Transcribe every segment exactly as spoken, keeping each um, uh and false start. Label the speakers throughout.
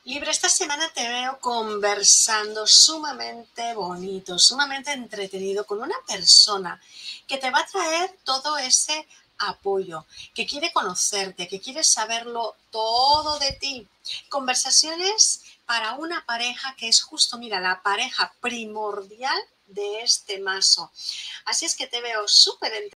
Speaker 1: Libra, esta semana te veo conversando sumamente bonito, sumamente entretenido con una persona que te va a traer todo ese apoyo, que quiere conocerte, que quiere saberlo todo de ti. Conversaciones para una pareja que es justo, mira, la pareja primordial de este mazo. Así es que te veo súper entretenido.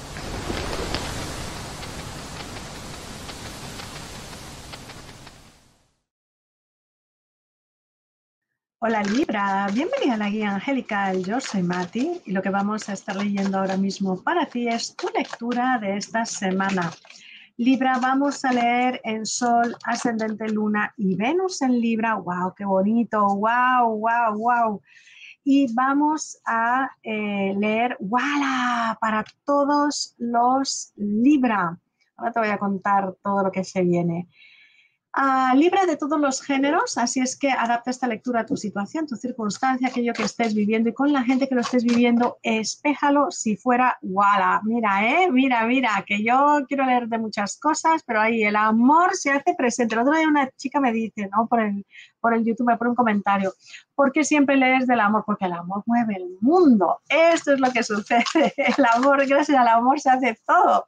Speaker 2: Hola Libra, bienvenida a la guía angelical. Yo soy Mati y lo que vamos a estar leyendo ahora mismo para ti es tu lectura de esta semana. Libra, vamos a leer en Sol, Ascendente, Luna y Venus en Libra. ¡Wow! ¡Qué bonito! ¡Wow! ¡Wow! ¡Wow! Y vamos a eh, leer ¡Wala! Para todos los Libra. Ahora te voy a contar todo lo que se viene. Uh, libre de todos los géneros, así es que adapta esta lectura a tu situación, tu circunstancia, aquello que estés viviendo y con la gente que lo estés viviendo, espéjalo si fuera wala. Mira, eh, mira, mira, que yo quiero leer de muchas cosas, pero ahí el amor se hace presente. El otro día una chica me dice, ¿no? Por el, por el YouTube, por un comentario, ¿por qué siempre lees del amor? Porque el amor mueve el mundo. Esto es lo que sucede. El amor, gracias al amor se hace todo.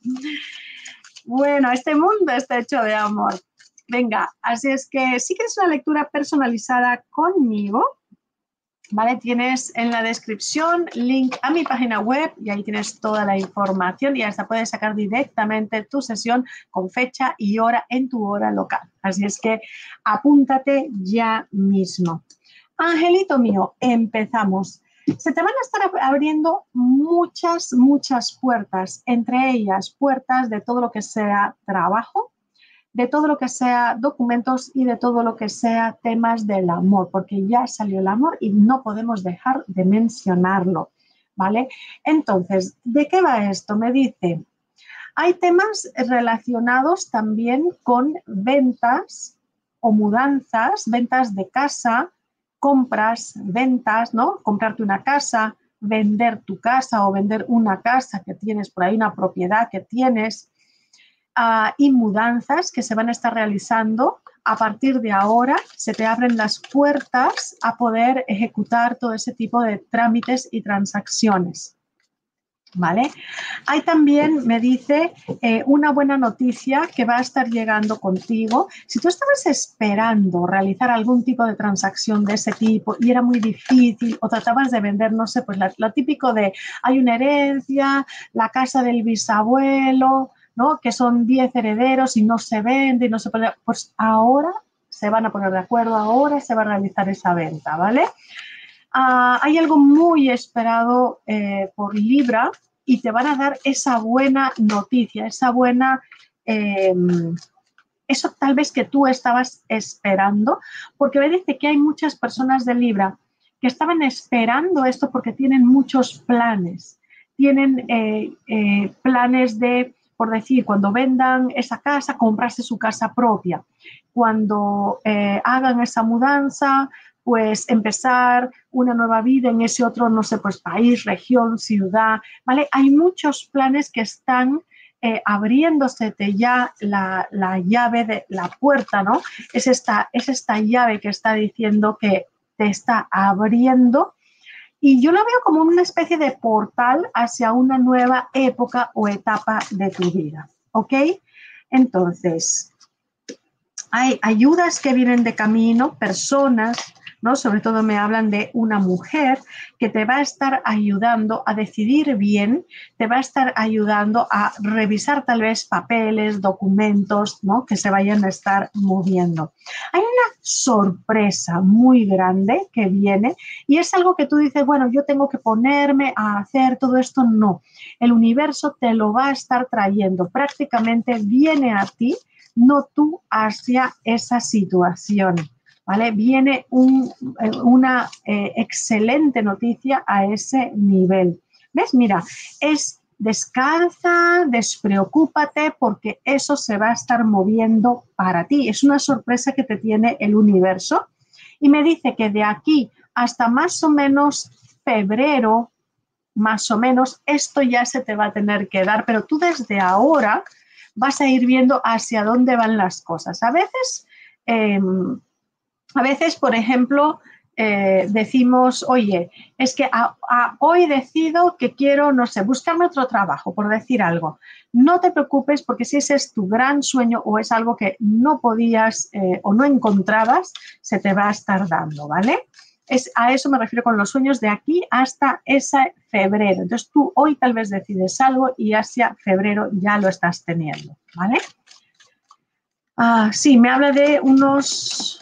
Speaker 2: Bueno, este mundo está hecho de amor. Venga, así es que si quieres una lectura personalizada conmigo, ¿vale? Tienes en la descripción link a mi página web y ahí tienes toda la información y hasta puedes sacar directamente tu sesión con fecha y hora en tu hora local. Así es que apúntate ya mismo. Angelito mío, empezamos. Se te van a estar abriendo muchas, muchas puertas, entre ellas puertas de todo lo que sea trabajo, de todo lo que sea documentos y de todo lo que sea temas del amor, porque ya salió el amor y no podemos dejar de mencionarlo, ¿vale? Entonces, ¿de qué va esto? Me dice, hay temas relacionados también con ventas o mudanzas, ventas de casa, compras, ventas, ¿no? Comprarte una casa, vender tu casa o vender una casa que tienes por ahí, una propiedad que tienes, Uh, y mudanzas que se van a estar realizando. A partir de ahora se te abren las puertas a poder ejecutar todo ese tipo de trámites y transacciones. ¿Vale? Hay también, me dice, eh, una buena noticia que va a estar llegando contigo. Si tú estabas esperando realizar algún tipo de transacción de ese tipo y era muy difícil o tratabas de vender, no sé, pues la, lo típico de hay una herencia, la casa del bisabuelo, ¿no? Que son diez herederos y no se vende y no se puede, pues ahora se van a poner de acuerdo, ahora se va a realizar esa venta, ¿vale? Uh, hay algo muy esperado eh, por Libra y te van a dar esa buena noticia, esa buena, eh, eso tal vez que tú estabas esperando, porque me dice que hay muchas personas de Libra que estaban esperando esto porque tienen muchos planes, tienen eh, eh, planes de, por decir, cuando vendan esa casa, comprarse su casa propia, cuando eh, hagan esa mudanza, pues empezar una nueva vida en ese otro, no sé, pues país, región, ciudad, ¿vale? Hay muchos planes que están eh, abriéndose ya la, la llave de la puerta, ¿no? Es esta, es esta llave que está diciendo que te está abriendo y yo lo veo como una especie de portal hacia una nueva época o etapa de tu vida, ¿ok? Entonces, hay ayudas que vienen de camino, personas, ¿no? Sobre todo me hablan de una mujer que te va a estar ayudando a decidir bien, te va a estar ayudando a revisar tal vez papeles, documentos, ¿no? Que se vayan a estar moviendo. Hay una sorpresa muy grande que viene y es algo que tú dices, bueno, yo tengo que ponerme a hacer todo esto. No, el universo te lo va a estar trayendo, prácticamente viene a ti, no tú hacia esa situación, ¿vale? Viene un, una eh, excelente noticia a ese nivel. ¿Ves? Mira, es descansa, despreocúpate porque eso se va a estar moviendo para ti. Es una sorpresa que te tiene el universo y me dice que de aquí hasta más o menos febrero, más o menos, esto ya se te va a tener que dar, pero tú desde ahora vas a ir viendo hacia dónde van las cosas. A veces, eh, A veces, por ejemplo, eh, decimos, oye, es que a, a, hoy decido que quiero, no sé, buscarme otro trabajo, por decir algo. No te preocupes porque si ese es tu gran sueño o es algo que no podías eh, o no encontrabas, se te va a estar dando, ¿vale? Es, a eso me refiero con los sueños de aquí hasta ese febrero. Entonces tú hoy tal vez decides algo y hacia febrero ya lo estás teniendo, ¿vale? Ah, sí, me habla de unos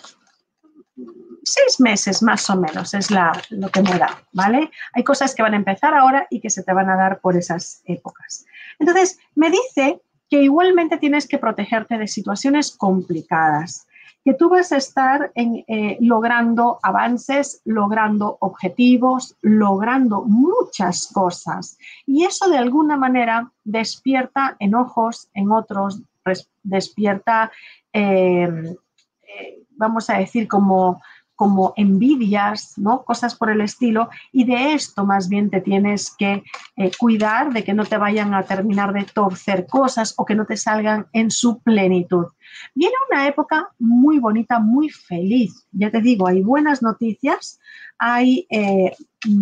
Speaker 2: seis meses más o menos, es la, lo que me da, ¿vale? Hay cosas que van a empezar ahora y que se te van a dar por esas épocas. Entonces, me dice que igualmente tienes que protegerte de situaciones complicadas, que tú vas a estar en, eh, logrando avances, logrando objetivos, logrando muchas cosas. Y eso de alguna manera despierta enojos en otros, despierta, eh, eh, vamos a decir, como como envidias, ¿no? Cosas por el estilo, y de esto más bien te tienes que eh, cuidar de que no te vayan a terminar de torcer cosas o que no te salgan en su plenitud. Viene una época muy bonita, muy feliz, ya te digo, hay buenas noticias, hay, eh,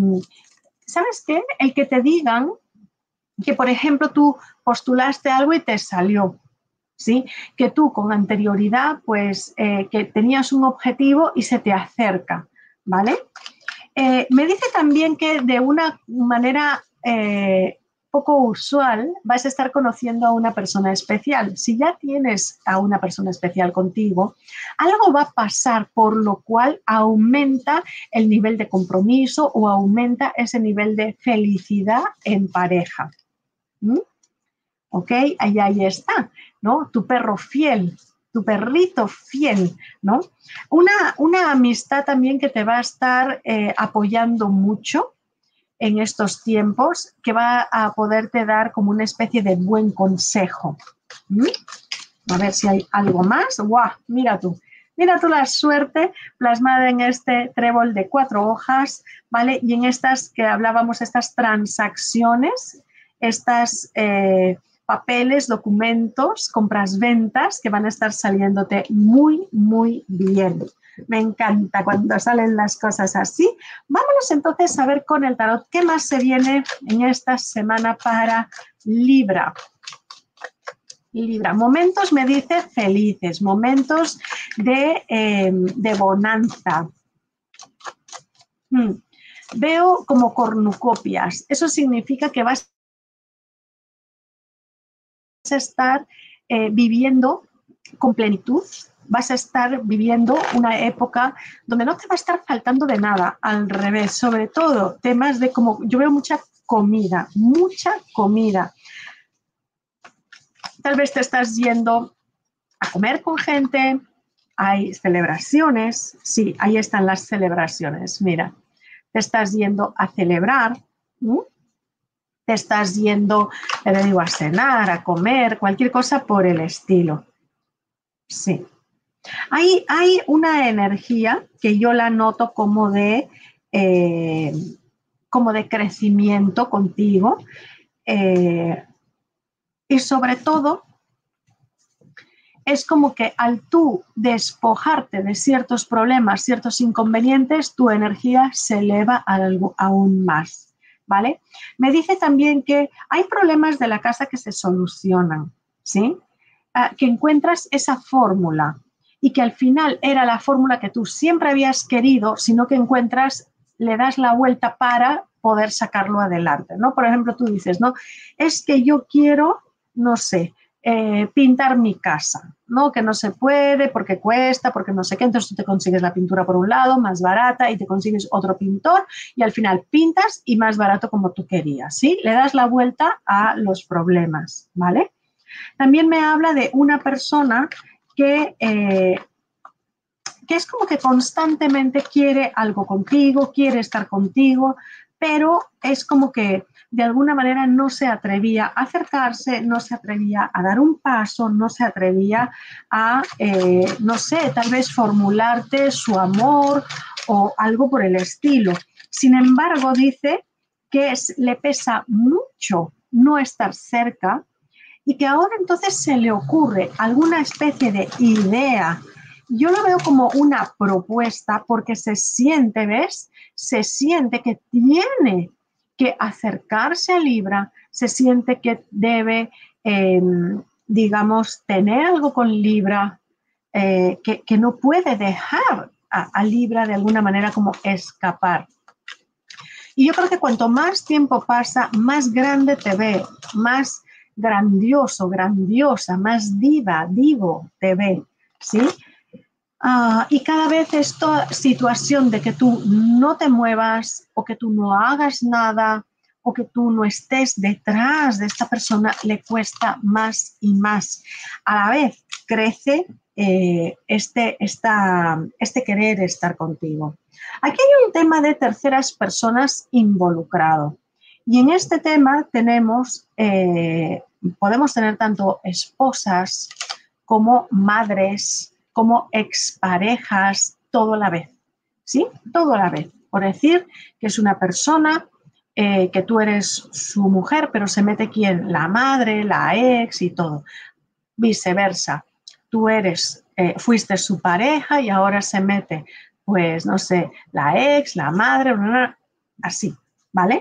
Speaker 2: ¿sabes qué? El que te digan que, por ejemplo, tú postulaste algo y te salió, ¿sí? Que tú con anterioridad, pues, eh, que tenías un objetivo y se te acerca, ¿vale? Eh, me dice también que de una manera eh, poco usual vas a estar conociendo a una persona especial. Si ya tienes a una persona especial contigo, algo va a pasar por lo cual aumenta el nivel de compromiso o aumenta ese nivel de felicidad en pareja. ¿Mm? ¿Ok? Ahí, ahí está, ¿no? Tu perro fiel, tu perrito fiel, ¿no? Una, una amistad también que te va a estar eh, apoyando mucho en estos tiempos, que va a poderte dar como una especie de buen consejo. ¿Mm? A ver si hay algo más. ¡Guau! Mira tú. Mira tú la suerte plasmada en este trébol de cuatro hojas, ¿vale? Y en estas que hablábamos, estas transacciones, estas eh, papeles, documentos, compras, ventas que van a estar saliéndote muy, muy bien. Me encanta cuando salen las cosas así. Vámonos entonces a ver con el tarot qué más se viene en esta semana para Libra. Libra, momentos, me dice, felices, momentos de, eh, de bonanza. Hmm. Veo como cornucopias. Eso significa que vas a estar eh, viviendo con plenitud, vas a estar viviendo una época donde no te va a estar faltando de nada, al revés, sobre todo temas de como, yo veo mucha comida, mucha comida. Tal vez te estás yendo a comer con gente, hay celebraciones, sí, ahí están las celebraciones, mira, te estás yendo a celebrar, ¿sí? Te estás yendo, te digo, a cenar, a comer, cualquier cosa por el estilo, sí. Hay, hay una energía que yo la noto como de, eh, como de crecimiento contigo, eh, y sobre todo es como que al tú despojarte de ciertos problemas, ciertos inconvenientes, tu energía se eleva algo, aún más, ¿vale? Me dice también que hay problemas de la casa que se solucionan, ¿sí? Uh, que encuentras esa fórmula y que al final era la fórmula que tú siempre habías querido, sino que encuentras, le das la vuelta para poder sacarlo adelante, ¿no? Por ejemplo, tú dices, ¿no? Es que yo quiero, no sé, Eh, pintar mi casa, ¿no? Que no se puede porque cuesta, porque no sé qué, entonces tú te consigues la pintura por un lado, más barata, y te consigues otro pintor y al final pintas y más barato como tú querías, ¿sí? Le das la vuelta a los problemas, ¿vale? También me habla de una persona que, eh, que es como que constantemente quiere algo contigo, quiere estar contigo, pero es como que de alguna manera no se atrevía a acercarse, no se atrevía a dar un paso, no se atrevía a, eh, no sé, tal vez formularte su amor o algo por el estilo. Sin embargo, dice que es, le pesa mucho no estar cerca y que ahora entonces se le ocurre alguna especie de idea yo lo veo como una propuesta porque se siente, ¿ves? Se siente que tiene que acercarse a Libra, se siente que debe, eh, digamos, tener algo con Libra, eh, que, que no puede dejar a, a Libra de alguna manera como escapar. Y yo creo que cuanto más tiempo pasa, más grande te ve, más grandioso, grandiosa, más diva, divo te ve, ¿sí? Uh, y cada vez esta situación de que tú no te muevas o que tú no hagas nada o que tú no estés detrás de esta persona le cuesta más y más. A la vez crece eh, este, esta, este querer estar contigo. Aquí hay un tema de terceras personas involucrado. Y en este tema tenemos, eh, podemos tener tanto esposas como madres, como exparejas, todo a la vez, ¿sí? Todo a la vez. Por decir que es una persona eh, que tú eres su mujer, pero se mete quién, la madre, la ex y todo. Viceversa, tú eres, eh, fuiste su pareja y ahora se mete, pues, no sé, la ex, la madre, bla, bla, así, ¿vale?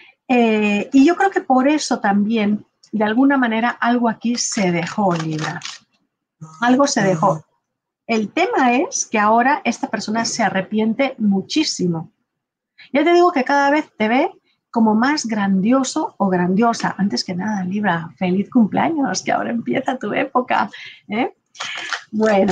Speaker 2: Eh, y yo creo que por eso también, de alguna manera, algo aquí se dejó, Libra. Algo se dejó. El tema es que ahora esta persona se arrepiente muchísimo. Ya te digo que cada vez te ve como más grandioso o grandiosa. Antes que nada, Libra, feliz cumpleaños, que ahora empieza tu época, ¿eh? Bueno,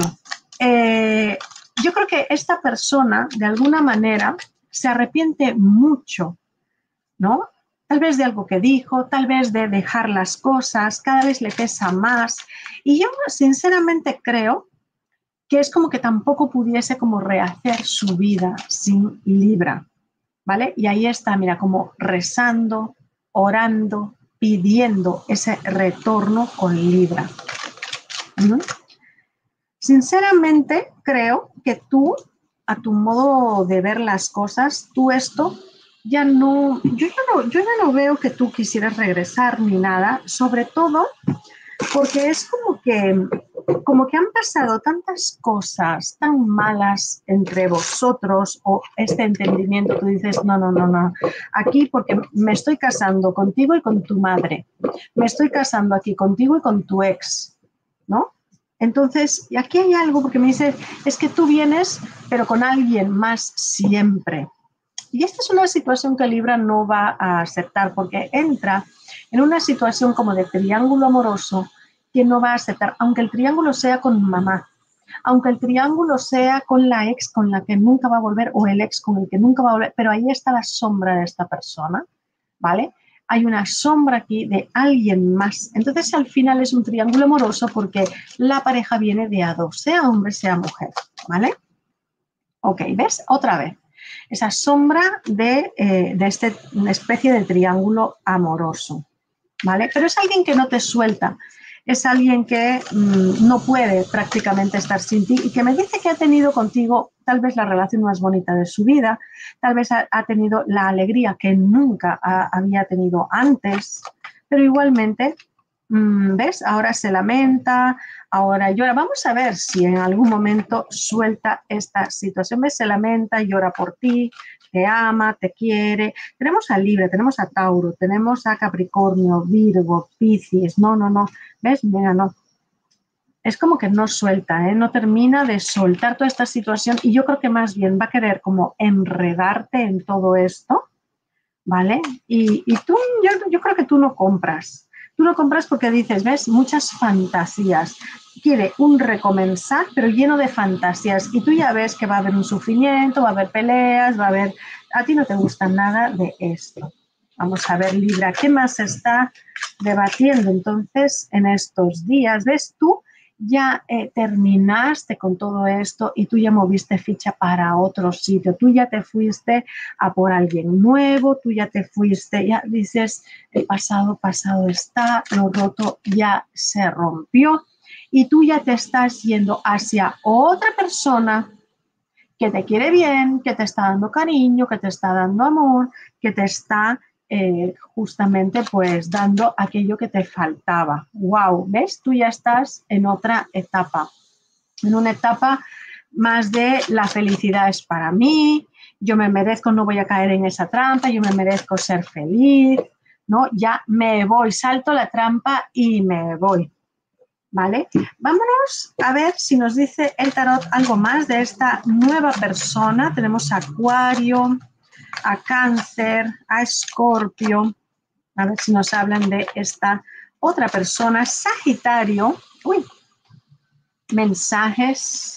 Speaker 2: eh, yo creo que esta persona, de alguna manera, se arrepiente mucho, ¿no? Tal vez de algo que dijo, tal vez de dejar las cosas, cada vez le pesa más. Y yo sinceramente creo que es como que tampoco pudiese como rehacer su vida sin Libra, ¿vale? Y ahí está, mira, como rezando, orando, pidiendo ese retorno con Libra. ¿Mm? Sinceramente, creo que tú, a tu modo de ver las cosas, tú esto ya no, yo ya no, yo ya no veo que tú quisieras regresar ni nada, sobre todo porque es como que, como que han pasado tantas cosas tan malas entre vosotros o este entendimiento, tú dices, no, no, no, no, aquí porque me estoy casando contigo y con tu madre, me estoy casando aquí contigo y con tu ex, ¿no? Entonces, y aquí hay algo porque me dice, es que tú vienes, pero con alguien más siempre. Y esta es una situación que Libra no va a aceptar porque entra en una situación como de triángulo amoroso que no va a aceptar, aunque el triángulo sea con mamá, aunque el triángulo sea con la ex con la que nunca va a volver o el ex con el que nunca va a volver, pero ahí está la sombra de esta persona, ¿vale? Hay una sombra aquí de alguien más. Entonces, al final es un triángulo amoroso porque la pareja viene de a dos, sea hombre, sea mujer, ¿vale? Ok, ¿ves? Otra vez. Esa sombra de, eh, de esta especie de triángulo amoroso, ¿vale? Pero es alguien que no te suelta, es alguien que mmm, no puede prácticamente estar sin ti y que me dice que ha tenido contigo tal vez la relación más bonita de su vida, tal vez ha, ha tenido la alegría que nunca ha, había tenido antes, pero igualmente, mmm, ¿ves? Ahora se lamenta, ahora llora. Vamos a ver si en algún momento suelta esta situación. ¿Ves? Se lamenta, llora por ti, te ama, te quiere. Tenemos a Libra, tenemos a Tauro, tenemos a Capricornio, Virgo, Piscis. No, no, no. ¿Ves? Mira, no. Es como que no suelta, ¿eh? No termina de soltar toda esta situación y yo creo que más bien va a querer como enredarte en todo esto, ¿vale? Y, y tú, yo, yo creo que tú no compras. Tú no compras porque dices, ¿ves? Muchas fantasías. Quiere un recomenzar, pero lleno de fantasías. Y tú ya ves que va a haber un sufrimiento, va a haber peleas, va a haber... A ti no te gusta nada de esto. Vamos a ver, Libra, ¿qué más se está debatiendo entonces en estos días? ¿Ves? Tú ya eh, terminaste con todo esto y tú ya moviste ficha para otro sitio. Tú ya te fuiste a por alguien nuevo, tú ya te fuiste, ya dices, el pasado, pasado está, lo roto ya se rompió y tú ya te estás yendo hacia otra persona que te quiere bien, que te está dando cariño, que te está dando amor, que te está eh, justamente pues dando aquello que te faltaba. ¡Wow! ¿Ves? Tú ya estás en otra etapa. en una etapa más de la felicidad es para mí, yo me merezco, no voy a caer en esa trampa, yo me merezco ser feliz, ¿no? Ya me voy, salto la trampa y me voy. ¿Vale? Vámonos a ver si nos dice el tarot algo más de esta nueva persona. Tenemos a Acuario, a Cáncer, a Escorpio. A ver si nos hablan de esta otra persona. Sagitario. Uy. Mensajes.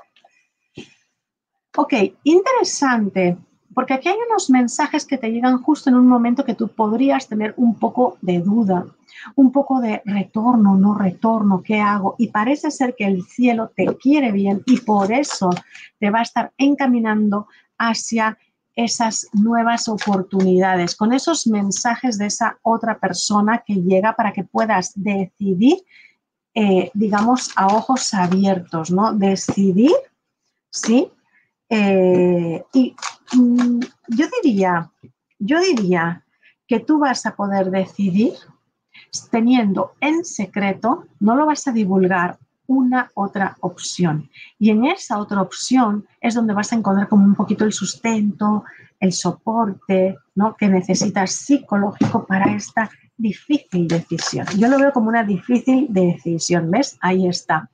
Speaker 2: Ok, interesante. Porque aquí hay unos mensajes que te llegan justo en un momento que tú podrías tener un poco de duda, un poco de retorno, no retorno, ¿qué hago? Y parece ser que el cielo te quiere bien y por eso te va a estar encaminando hacia esas nuevas oportunidades, con esos mensajes de esa otra persona que llega para que puedas decidir, eh, digamos, a ojos abiertos, ¿no? Decidir, ¿sí? Eh, y mm, yo diría, yo diría que tú vas a poder decidir teniendo en secreto, no lo vas a divulgar, una otra opción. Y en esa otra opción es donde vas a encontrar como un poquito el sustento, el soporte, ¿no? Que necesitas psicológico para esta difícil decisión. Yo lo veo como una difícil decisión, ¿ves? Ahí está.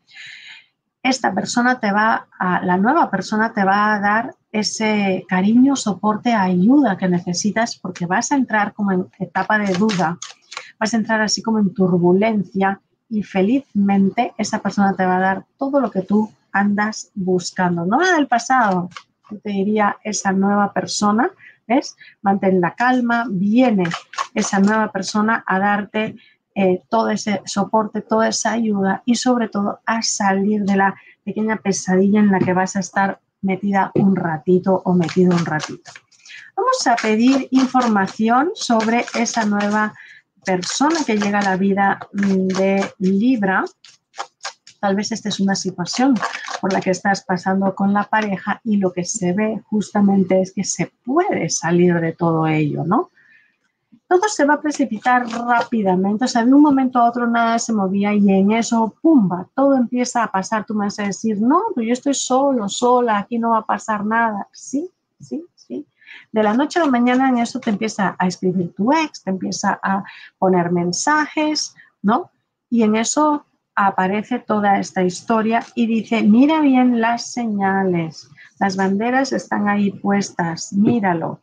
Speaker 2: Esta persona te va a, la nueva persona te va a dar ese cariño, soporte, ayuda que necesitas porque vas a entrar como en etapa de duda, vas a entrar así como en turbulencia y felizmente esa persona te va a dar todo lo que tú andas buscando. No la del pasado, yo te diría esa nueva persona, ¿ves? Mantén la calma, viene esa nueva persona a darte Eh, todo ese soporte, toda esa ayuda y sobre todo a salir de la pequeña pesadilla en la que vas a estar metida un ratito o metido un ratito. Vamos a pedir información sobre esa nueva persona que llega a la vida de Libra. Tal vez esta es una situación por la que estás pasando con la pareja y lo que se ve justamente es que se puede salir de todo ello, ¿no? Todo se va a precipitar rápidamente, o sea, de un momento a otro nada se movía y en eso, pumba, todo empieza a pasar. Tú me vas a decir, no, pero yo estoy solo, sola, aquí no va a pasar nada. Sí, sí, sí. De la noche a la mañana en eso te empieza a escribir tu ex, te empieza a poner mensajes, ¿no? Y en eso aparece toda esta historia y dice, mira bien las señales, las banderas están ahí puestas, míralo.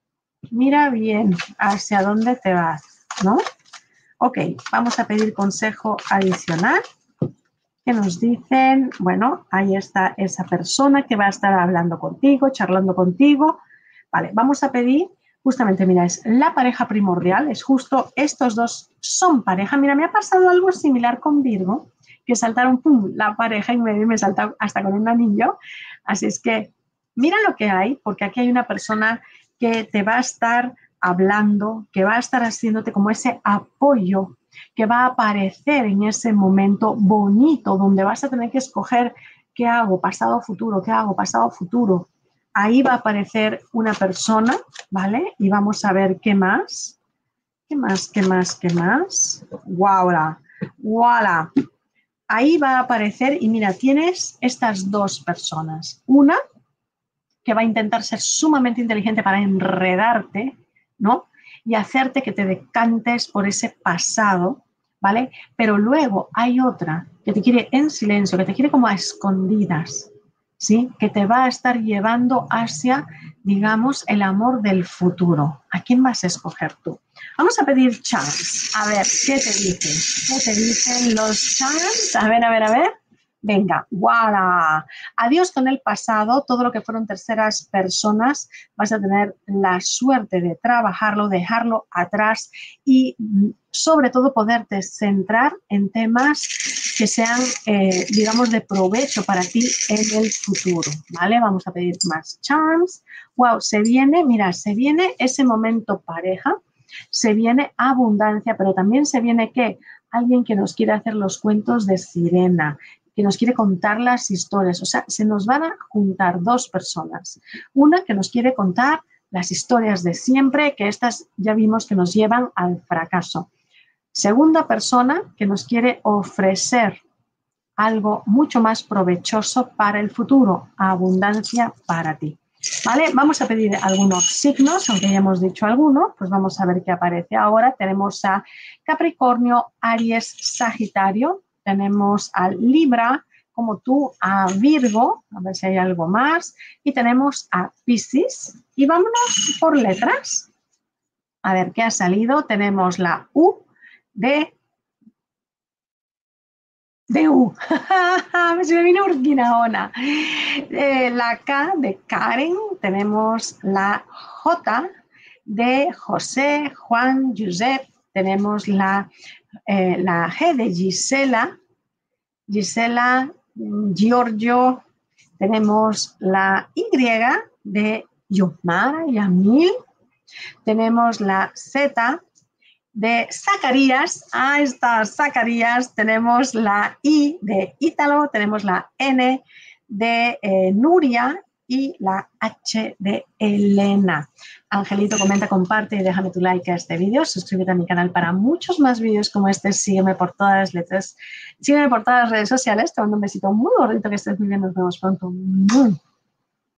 Speaker 2: Mira bien hacia dónde te vas, ¿no? Ok, vamos a pedir consejo adicional. Que nos dicen, bueno, ahí está esa persona que va a estar hablando contigo, charlando contigo. Vale, vamos a pedir, justamente, mira, es la pareja primordial, es justo estos dos son pareja. Mira, me ha pasado algo similar con Virgo, que saltaron, pum, la pareja en medio y me salta hasta con un anillo. Así es que mira lo que hay, porque aquí hay una persona que te va a estar hablando, que va a estar haciéndote como ese apoyo, que va a aparecer en ese momento bonito, donde vas a tener que escoger qué hago, pasado o futuro, qué hago, pasado o futuro. Ahí va a aparecer una persona, ¿vale? Y vamos a ver qué más. ¿Qué más, qué más, qué más? ¡Voilà! ¡Voilà! Ahí va a aparecer y mira, tienes estas dos personas. Una que va a intentar ser sumamente inteligente para enredarte, ¿no? Y hacerte que te decantes por ese pasado, ¿vale? Pero luego hay otra que te quiere en silencio, que te quiere como a escondidas, ¿sí? Que te va a estar llevando hacia, digamos, el amor del futuro. ¿A quién vas a escoger tú? Vamos a pedir chance. A ver, ¿qué te dicen? ¿Qué te dicen los chance? A ver, a ver, a ver. Venga, ¡voilà! Adiós con el pasado, todo lo que fueron terceras personas, vas a tener la suerte de trabajarlo, dejarlo atrás y sobre todo poderte centrar en temas que sean, eh, digamos, de provecho para ti en el futuro, ¿vale? Vamos a pedir más charms. ¡Wow! Se viene, mira, se viene ese momento pareja, se viene abundancia, pero también se viene, ¿qué? Alguien que nos quiere hacer los cuentos de sirena, que nos quiere contar las historias. O sea, se nos van a juntar dos personas. Una que nos quiere contar las historias de siempre, que estas ya vimos que nos llevan al fracaso. Segunda persona que nos quiere ofrecer algo mucho más provechoso para el futuro, abundancia para ti. ¿Vale? Vamos a pedir algunos signos, aunque ya hemos dicho alguno, pues vamos a ver qué aparece ahora. Tenemos a Capricornio, Aries, Sagitario, tenemos a Libra, como tú, a Virgo, a ver si hay algo más, y tenemos a Piscis. Y vámonos por letras. A ver qué ha salido. Tenemos la U de... de U. Se me vino Urquinaona. Eh, la K de Karen. Tenemos la J de José, Juan, Josep. Tenemos la, eh, la G de Gisela. Gisela, Giorgio. Tenemos la Y de Yomara, Yamil. Tenemos la Z de Zacarías, ahí está Zacarías, tenemos la I de Ítalo, tenemos la N de eh, Nuria y la H de Elena. Angelito, comenta, comparte y déjame tu like a este vídeo, suscríbete a mi canal para muchos más vídeos como este, sígueme por todas las letras, sígueme por todas las redes sociales, te mando un besito muy gordito, que estés muy bien, nos vemos pronto.